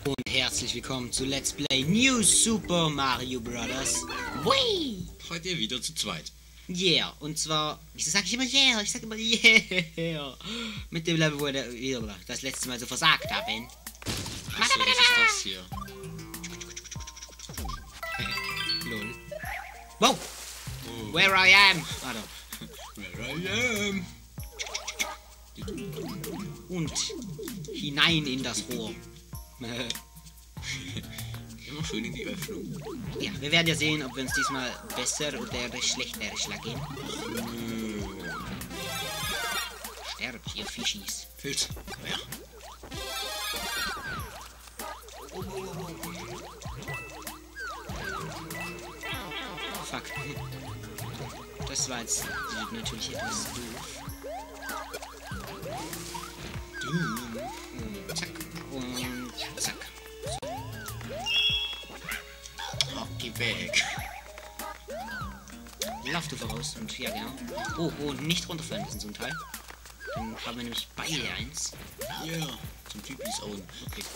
Und herzlich willkommen zu Let's Play New Super Mario Bros. Whee! Heute wieder zu zweit. Yeah, und zwar, wieso sage ich immer yeah? Ich sage immer yeah. Mit dem Level, wo wir das letzte Mal so versagt haben. Achso, was ist das hier? Lol. Wow! Where I am! Warte. Where I am. Und hinein in das Rohr. Immer schön in die Öffnung. Ja, wir werden ja sehen, ob wir uns diesmal besser oder schlechter schlagen. Sterbt, ihr Fischis. Pilz. Ja. Fuck. Das war jetzt natürlich etwas doof. Und zack. Und zack. Oh, geh weg. Lauf du voraus und ja genau. Oh, nicht runterfallen müssen so ein Teil. Dann haben wir nämlich beide eins. Ja, yeah. Zum Typis Own. Okay.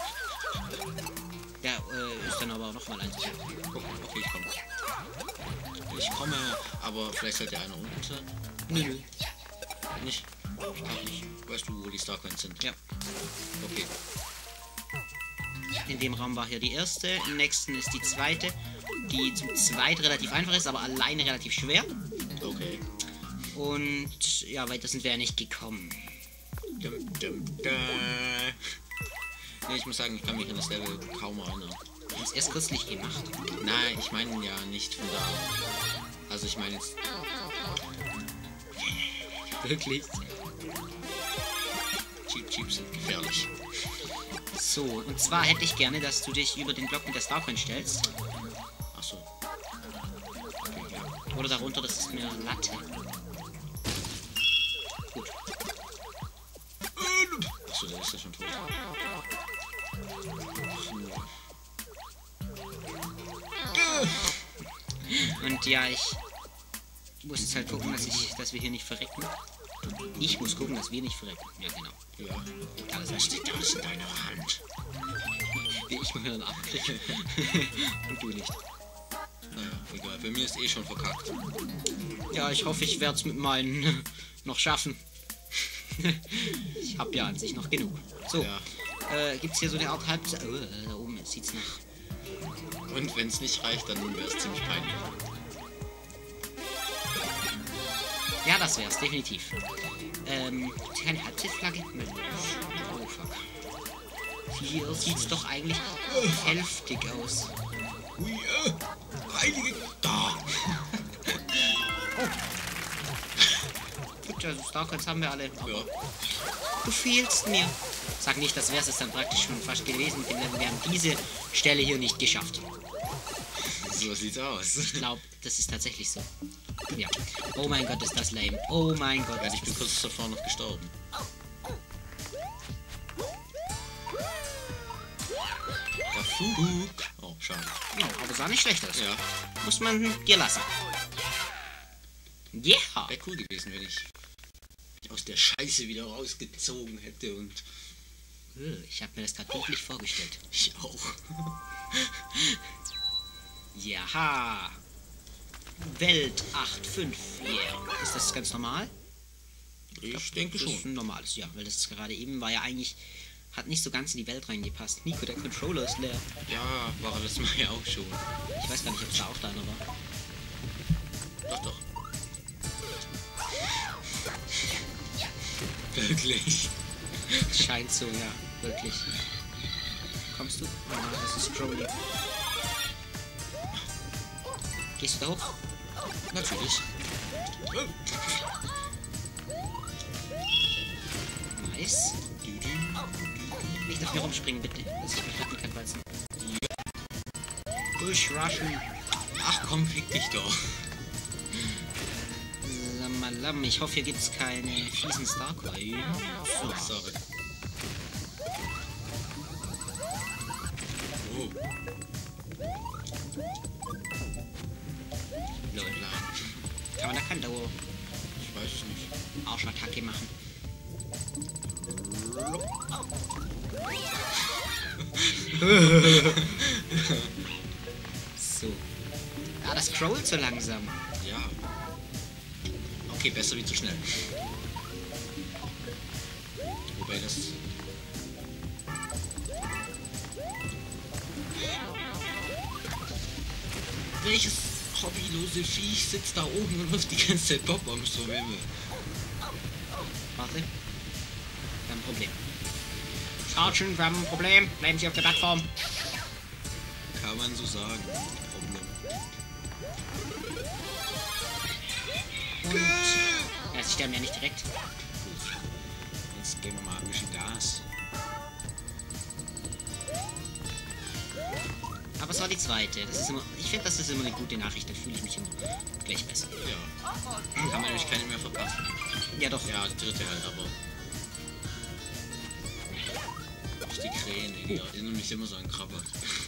Ja, ist dann aber auch nochmal eins. Oh, okay, ich komme. Ich komme, aber vielleicht sollte einer unten sein. Nö. Nicht? Ich glaube nicht. Weißt du, wo die Starcoins sind? Ja. Okay. In dem Raum war hier die erste. Im nächsten ist die zweite. Die zum zweit relativ einfach ist, aber alleine relativ schwer. Okay. Und ja, weiter sind wir ja nicht gekommen. Nee, ich muss sagen, ich kann mich an das Level kaum erinnern. Wir haben es erst kürzlich gemacht. Nein, ich meine ja nicht von da. Also ich meine jetzt... Wirklich? Cheap sind gefährlich. So, und zwar hätte ich gerne, dass du dich über den Block mit der Starcoin stellst. Achso. Okay, ja. Oder darunter, das ist eine Latte. Gut. Achso, der ist ja schon tot. Und ja, ich muss jetzt halt gucken, dass wir hier nicht verrecken. Ich muss gucken, dass wir nicht verrecken. Ja, genau. Ja. Alles Was steckt alles in deiner Hand? wie ich mal dann abkriege. Und du nicht. Naja, egal. Bei mir ist eh schon verkackt. Ja, ich hoffe, ich werde es mit meinen noch schaffen. Ich habe ja an sich noch genug. So, Ja. gibt's hier so eine Art Halbzeit. Da oben sieht's nach. Und wenn es nicht reicht, dann wäre es ziemlich peinlich. Ja, das wär's, definitiv. Gibt's keine Halbzeitflagge? Oh, fuck. Hier sieht's doch eigentlich heftig aus. Ui, heilige... Da! Gut, also Starcoins haben wir alle. Aber Ja. du fehlst mir. Sag nicht, das wär's es dann praktisch schon fast gewesen mit dem Level. Wir haben diese Stelle hier nicht geschafft. So sieht's aus. Ich glaube, das ist tatsächlich so. Ja. Oh mein Gott, ist das lame. Oh mein Gott. Ja, ich bin kurz davor noch gestorben. Der Flug. Oh, schade. Ja, aber sah nicht schlecht aus. Ja, Muss man dir lassen. Ja. Yeah. wäre cool gewesen, wenn ich aus der Scheiße wieder rausgezogen hätte und... Ich habe mir das gerade bildlich vorgestellt. Ich auch. Jaha. Welt 8.5. Yeah. Ist das ganz normal? Ich denke Das ist schon. ein normales, ja. Weil das gerade eben war ja eigentlich... Hat nicht so ganz in die Welt reingepasst. Nico, der Controller ist leer. Ja, war er das mal ja auch schon. Ich weiß gar nicht, ob es da auch deiner war. Doch, doch. Wirklich. Scheint so, ja. Wirklich. Kommst du? Ah, das ist Crowley. Gehst du da hoch? Natürlich. Nice. Nicht auf mir rumspringen, bitte. Dass ich mich retten kann, weil es ein... Bush Rushen. Ach komm, fick dich doch. Lamalam. Ich hoffe, hier gibt es keine fiesen Starcoins. Oh, sorry. Oh. Lol. Aber da kann Dauer Ich weiß es nicht. Arschattacke machen. So. Ah, das scrollt so langsam. Ja. Okay, besser wie zu schnell. Wobei das... Welches hobbylose Viech sitzt da oben und wirft die ganze Zeit Bob-Bombs vom Himmel? Warte. Wir haben ein Problem. Sergeant, wir haben ein Problem. Bleiben Sie auf der Plattform. Kann man so sagen. Problem. Und... Ja, sie sterben ja nicht direkt. Jetzt geben wir mal ein bisschen Gas. Aber es war die zweite. Das ist immer, ich finde, das ist immer eine gute Nachricht. Da fühle ich mich immer gleich besser. Ja. Kann man nämlich keine mehr verpassen. Ja, doch. Ja, die dritte halt, aber... Die Krähen, die erinnern mich immer so an Krabber.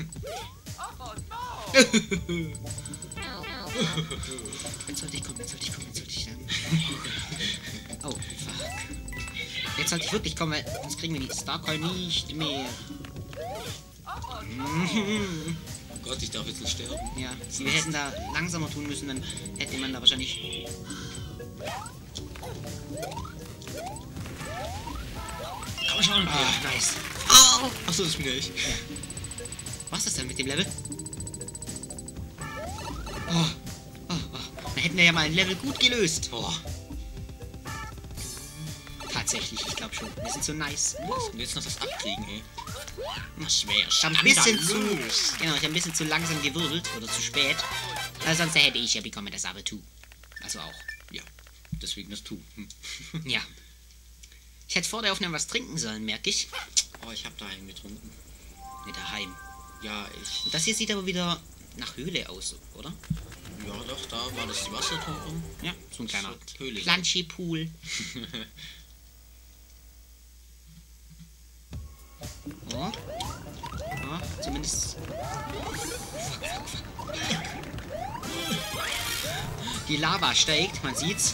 Jetzt sollte ich kommen, jetzt sollte ich kommen, jetzt sollte ich dann. Oh, fuck. Jetzt sollte ich wirklich kommen, weil sonst kriegen wir die Starcoin nicht mehr. Oh Gott, ich darf jetzt nicht sterben. Ja, wir hätten da langsamer tun müssen, dann hätte man da wahrscheinlich... Komm schon! Ah, nice. Au! Achso, das bin ja ich. Ja. Was ist das denn mit dem Level? Oh. Da hätten wir ja mal ein Level gut gelöst. Oh. Tatsächlich, ich glaube schon. Wir sind so nice. Und jetzt noch das Abkriegen, ey. Schwer. Ich habe ein bisschen genau, ich habe ein bisschen zu langsam gewirbelt oder zu spät. Also sonst hätte ich ja bekommen das aber tu. Also auch. Ja, deswegen das Tu. Ja. Ich hätte vor der Aufnahme was trinken sollen, merke ich. Oh, ich habe daheim getrunken. Mit daheim. Ja, ich... Und das hier sieht aber wieder nach Höhle aus, oder? Ja, doch, da war das Wasserturm. Ja, so ein kleiner Höhle. Planschi-Pool. Oh. Oh, zumindest... Die Lava steigt, man sieht's.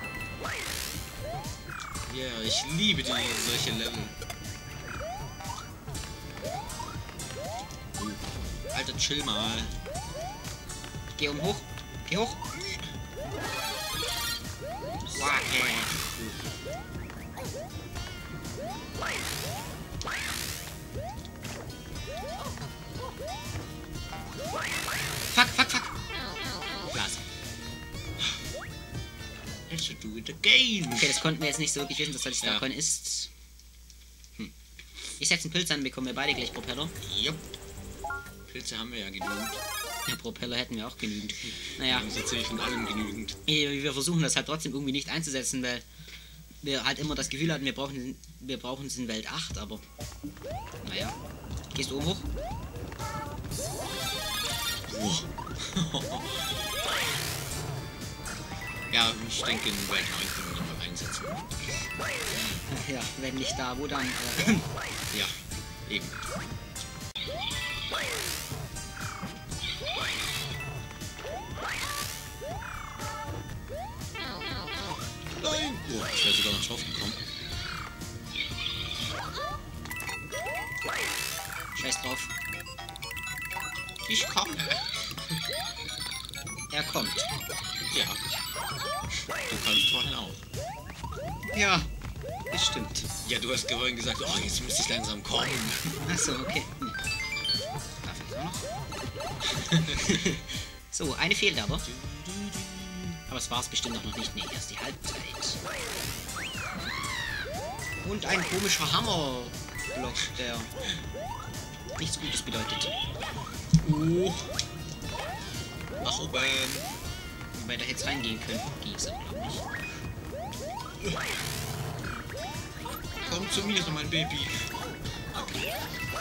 Ja, yeah, ich liebe solche Level. Alter, chill mal. Geh hoch. Geh hoch. Wow, Fuck. Blase. Let's do it again. Okay, das konnten wir jetzt nicht so wirklich wissen, dass das die Starcoin ist. Ich setze einen Pilz an, bekommen wir beide gleich Propeller. Jupp. Pilze haben wir ja genügend. Ja, Propeller hätten wir auch genügend. Naja. Das ist tatsächlich von allem genügend. Wir versuchen das halt trotzdem irgendwie nicht einzusetzen, weil wir halt immer das Gefühl hatten, wir brauchen es in Welt 8, aber... Naja. Gehst du oben hoch? Wow. Ja, ich denke, in Welt 9 können wir noch einsetzen. Ja, wenn nicht da, wo dann? Ja, eben. Nein! Oh, ich wäre sogar noch drauf gekommen. Scheiß drauf. Ich komme. Er kommt. Ja. Du kannst vorhin auch. Ja, bestimmt. Ja, du hast vorhin gesagt, oh, jetzt müsste ich langsam kommen. Achso, okay. Darf ich auch noch? So, eine fehlt aber. Aber es war es bestimmt auch noch nicht. Nee, erst die Halbzeit. Und ein komischer Hammerblock, der nichts Gutes bedeutet. Nach oben. Wobei da jetzt reingehen können. Ging's aber, glaube ich. Komm zu mir, so mein Baby. Okay.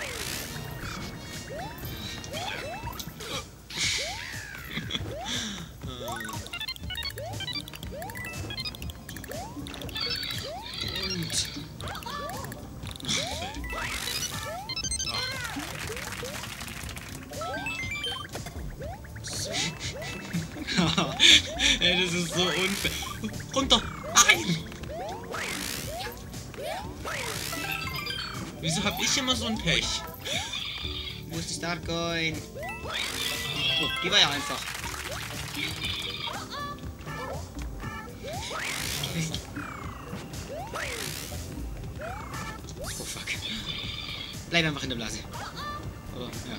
Ey, das ist so unfair. Runter! Nein! Wieso hab ich immer so ein Pech? Wo ist die Starcoin? Oh, die war ja einfach. Oh fuck. Bleib einfach in der Blase. Oder? Ja.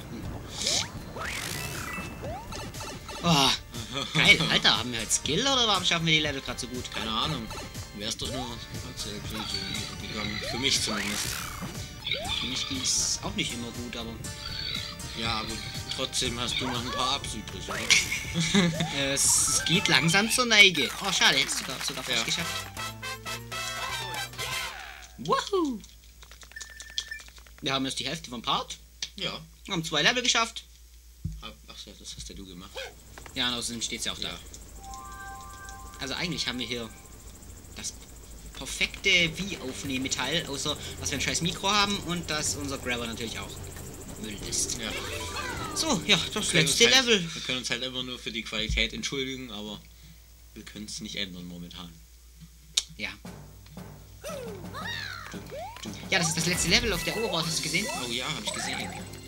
Oh, geil. Alter, haben wir halt Skill oder warum schaffen wir die Level gerade so gut? Keine Ahnung. Wär's doch nur gegangen. Für mich zumindest. Für mich ging es auch nicht immer gut, aber... Ja, aber trotzdem hast du noch ein paar Ups übrig, oder? Es geht langsam zur Neige. Oh, schade, hättest du sogar fast geschafft. Woohoo! Wir haben jetzt die Hälfte vom Part. Ja. Wir haben 2 Level geschafft. Ach so, das hast ja du gemacht. Ja, und außerdem steht es ja auch da. Also eigentlich haben wir hier das perfekte Wie-Aufnehmetall, außer dass wir ein scheiß Mikro haben und dass unser Grabber natürlich auch Müll ist. Ja. So, ja, das letzte Level. Wir können uns halt immer nur für die Qualität entschuldigen, aber wir können es nicht ändern momentan. Ja. Ja, das ist das letzte Level auf der Oberwelt, hast du gesehen? Oh ja, habe ich gesehen.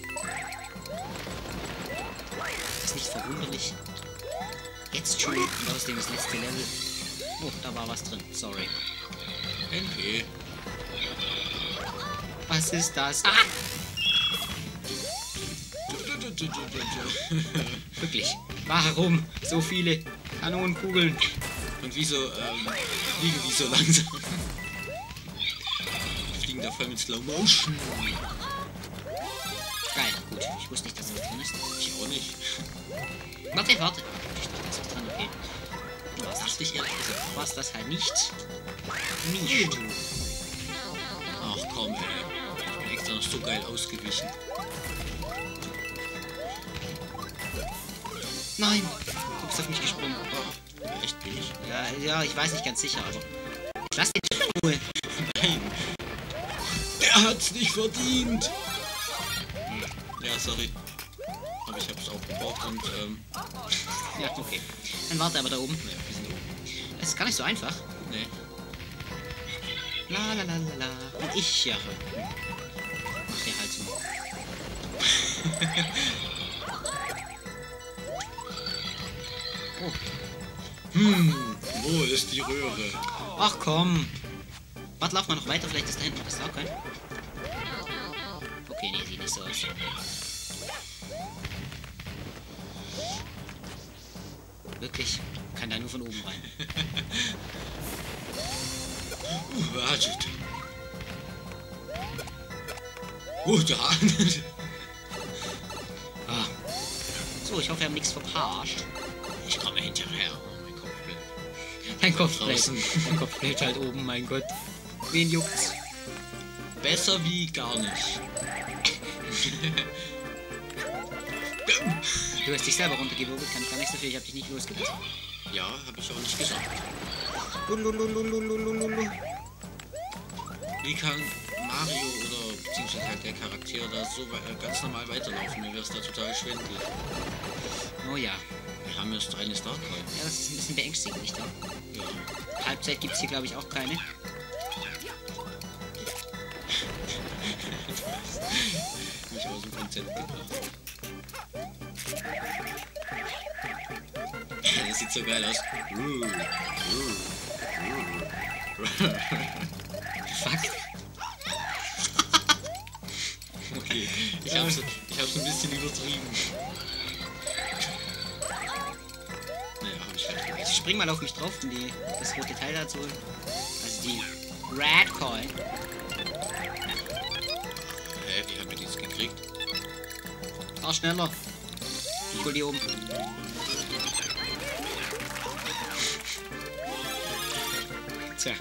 Das ist nicht verwunderlich. Jetzt schon und außerdem das letzte Level. Oh, da war was drin. Sorry. NP. Was ist das? Ah! Wirklich. Warum so viele Kanonenkugeln? Und wieso fliegen die so langsam? Fliegen da voll mit Slow Motion. Geil, gut. Ich wusste nicht, dass das drin ist. Ich auch nicht. Warte. Ich dachte, das ist drin, okay. Was dachte ich ehrlich gesagt? Was das halt nicht? Nicht. Ach komm, ey. Ich bin extra noch so geil ausgewichen. Nein! Du bist auf mich gesprungen. Oh, echt bin ich? Ja, ich weiß nicht ganz sicher, aber... Lass den in Ruhe. Nein. Der hat's nicht verdient. Ja, sorry. Aber ich hab's auch gebraucht und Ja, okay. Dann warte aber da oben. ne, wir sind oben. Das ist gar nicht so einfach. Ne. La la la la la. Und ich, ja. Mach dir halt so. Oh. Wo ist die Röhre? Ach komm. Warte, lauf mal noch weiter. Vielleicht ist da hinten noch das Starcoin. Okay, nee, sieht nicht so aus. Wirklich? Kann da nur von oben rein. Wartet. Da. Ah. So, ich hoffe, wir haben nichts verpasst. Ich komme hinterher. Oh, mein Kopf bleibt. Dein Kopf Draußen. Dein Kopf bleibt halt oben, mein Gott. Wen juckt's? Besser wie gar nicht. Du hast dich selber runtergewirbelt, kann ich gar nichts dafür, ich hab dich nicht losgelassen. Ja, habe ich auch nicht gesagt. Lulululululululu. Wie kann Mario oder beziehungsweise halt der Charakter da so ganz normal weiterlaufen? Mir wäre es da total schwindelig. Oh ja. Wir haben erst eine Starcoin. Ja, das ist ein bisschen beängstigend, nicht wahr? Ja. Halbzeit gibt's hier, glaube ich, auch keine. Mich aus dem Konzept gebracht. Das sieht so geil aus. Fuck. Okay, ich hab's ein bisschen übertrieben. Naja, hab ich halt vergessen. Jetzt spring mal auf mich drauf, um das rote Teil da zu holen. Also die Red Coin. Hä, wie haben wir die jetzt gekriegt? Fahr schneller. Ich hol die oben. Tja.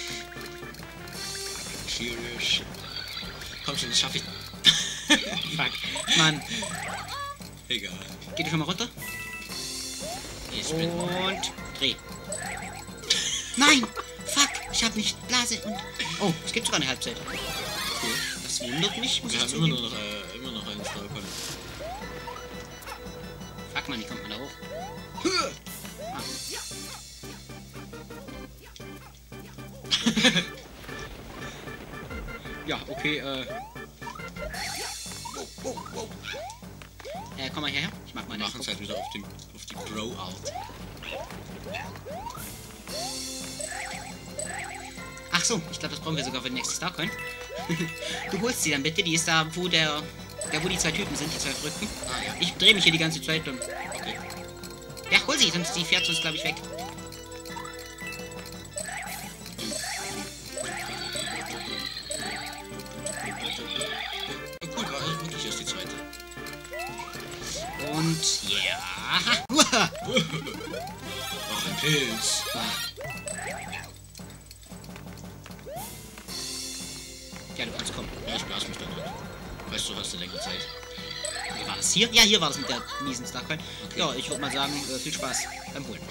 Cheers. Komm schon, das schaffe ich. Fuck. Mann. Egal. Geh du schon mal runter? Ich bin. Und dreh. Nein! Fuck! Ich hab nicht Blase und... Oh, es gibt sogar eine Halbzeit. Cool. Das wundert mich, muss Wir ich haben zugeben. immer noch einen Starcoin. Fuck, Mann, wie kommt man da hoch? Ah. Ja, okay, Wow. Komm mal hierher. Ich mach mal Wir machen es halt wieder auf die Bro-Art. Ach so, ich glaube, das brauchen wir sogar für den nächsten Starcoin. Du holst sie dann bitte, die ist da, wo wo die zwei Typen sind, die zwei Verrückten. Ah ja. Ich drehe mich hier die ganze Zeit und... Okay. Ja, hol sie, sonst die fährt uns, glaube ich, weg. Cool, war wirklich erst die zweite. Und ja. Ach, ein Pilz. Ja, du kannst kommen. Ja, ich blas mich dann halt. Weißt du, hast du längere Zeit. Wie war das hier? Ja, hier war das mit der miesen Starcoin. Okay. Ja, ich würde mal sagen, viel Spaß beim Holen.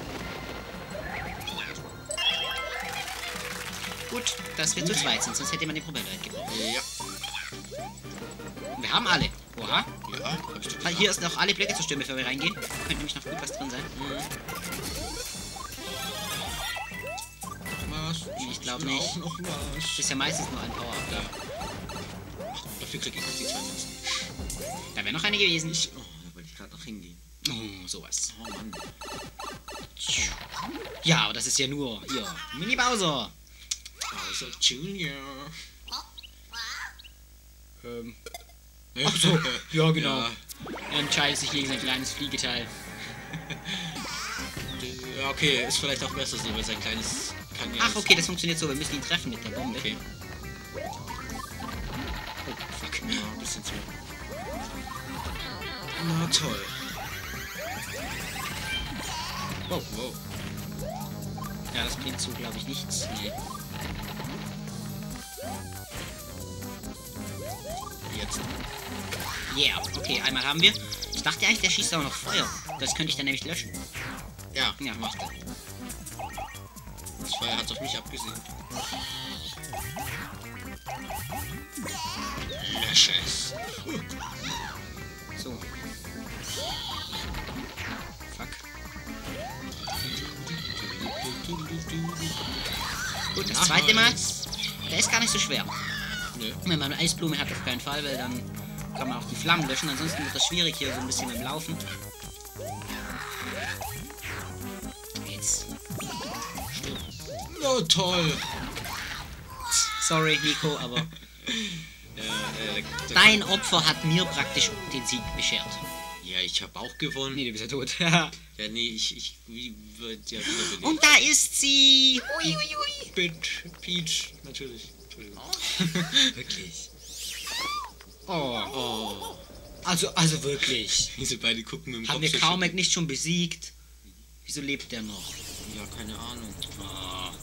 Gut, dass wir zu zweit sind, sonst hätte man den Propellerheld gebraucht. Ja. Wir haben alle. Oha. Ja, hab ich doch Hier ist noch alle Blöcke zerstören, bevor wir reingehen. Könnte nämlich noch gut was drin sein. Was? Ich glaube nicht. Auch noch was. Das ist ja meistens nur ein Power-Up da. Ach, dafür krieg ich noch die zwei Münzen. Da wäre noch eine gewesen. Da wollte ich gerade noch hingehen. Oh, sowas. Oh Mann. Ja, aber das ist ja nur hier. Mini Bowser. Also Junior. Ach so, ja genau. Ja. Er entscheidet sich gegen sein kleines Fliegeteil. Ja, okay, ist vielleicht auch besser so, weil sein kleines kann ja... Ach, okay, das funktioniert so. Wir müssen ihn treffen mit der Bombe. Okay. Oh, fuck. Ja, ein bisschen zu. Na toll. Wow. Wow. Ja, das bringt so, glaube ich, nichts. Nee. Jetzt. Yeah, okay, einmal haben wir. Ich dachte eigentlich, der schießt auch noch Feuer. Das könnte ich dann nämlich löschen. Ja, Ja. macht er. Das Feuer hat auf mich abgesehen. Lösche es. So. Fuck. Gut, das zweite Mal. Der ist gar nicht so schwer. Nö. Wenn man eine Eisblume hat, auf keinen Fall, weil dann kann man auch die Flammen löschen. Ansonsten wird das schwierig hier so ein bisschen beim Laufen. Jetzt. Oh, toll. Sorry, Nico, aber der dein Opfer hat mir praktisch den Sieg beschert. Ja, ich habe auch gewonnen. Nee, du bist ja tot. Ja, nee, ich wie wird ja wiederbelebt. Und da ist sie! Ui, ui, ui. Peach, natürlich. Entschuldigung. Wirklich. Oh. Also wirklich. Diese beide gucken mit dem Haben wir so Carmack schön. nicht schon besiegt? Wieso lebt der noch? Ja, keine Ahnung. Oh.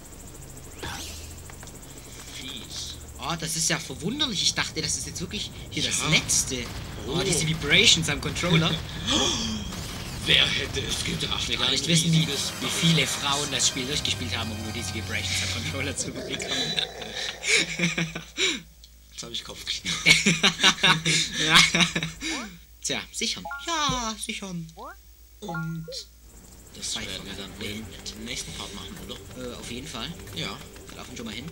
Fies. Oh, das ist ja verwunderlich. Ich dachte, das ist jetzt wirklich hier das Ja. Letzte. Oh, Oh. diese Vibrations am Controller. Wer hätte es gedacht? Ich will gar nicht wissen, wie viele Frauen das Spiel durchgespielt haben, um nur diese Vibrations am Controller zu bekommen. Jetzt habe ich Kopfkino. Ja. Tja, sichern. Ja, sichern. Und das Zwei werden wir dann von im nächsten Part machen, oder? Auf jeden Fall. Ja. Wir laufen schon mal hin.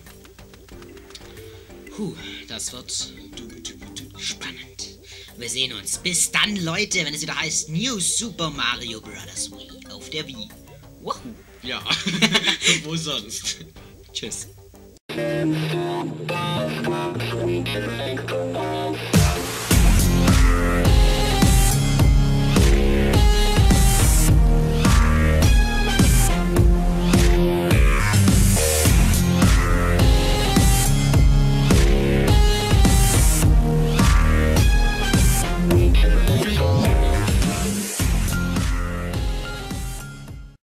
Das wird spannend. Wir sehen uns. Bis dann, Leute, wenn es wieder heißt New Super Mario Bros. Wii auf der Wii. Wahoo. Ja. Wo sonst? Tschüss.